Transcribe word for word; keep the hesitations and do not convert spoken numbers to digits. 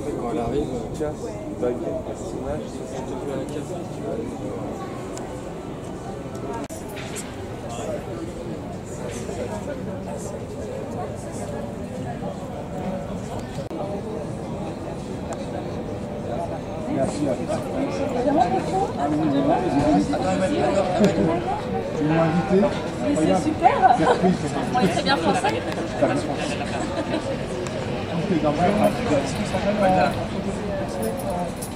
Quand elle arrive, casse, baguette, personnage, je te fais un café, tu vois. Merci. Vraiment beaucoup. Tu m'as invité. Mais c'est super. On est très bien français. Tout est dans le